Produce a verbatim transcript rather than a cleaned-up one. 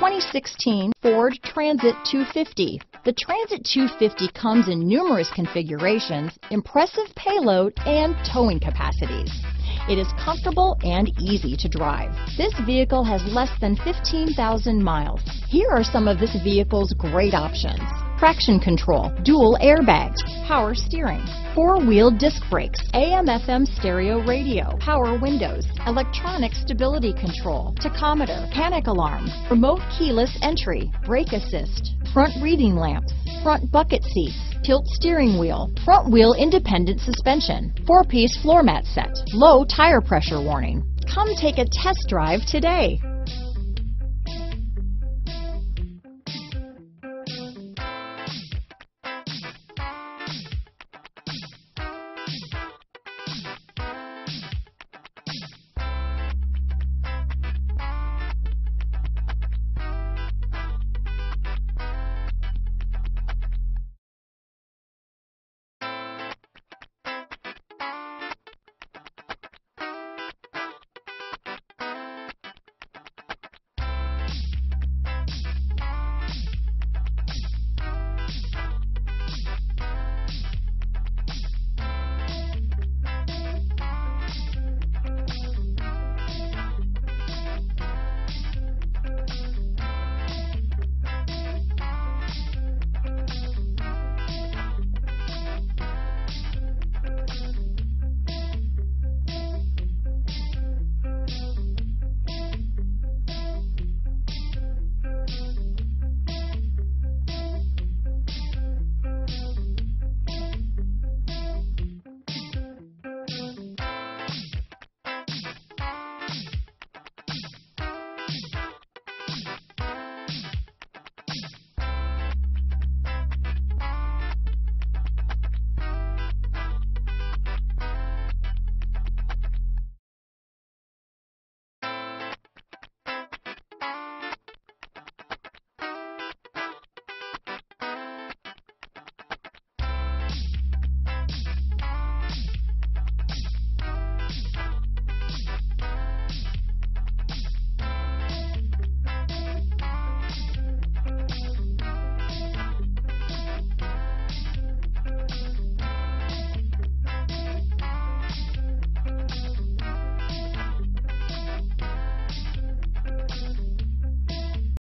twenty sixteen Ford Transit two fifty. The Transit two fifty comes in numerous configurations, impressive payload, and towing capacities. It is comfortable and easy to drive. This vehicle has less than fifteen thousand miles. Here are some of this vehicle's great options: traction control, dual airbags, power steering, four-wheel disc brakes, A M F M stereo radio, power windows, electronic stability control, tachometer, panic alarm, remote keyless entry, brake assist, front reading lamps, front bucket seats, tilt steering wheel, front wheel independent suspension, four-piece floor mat set, low tire pressure warning. Come take a test drive today.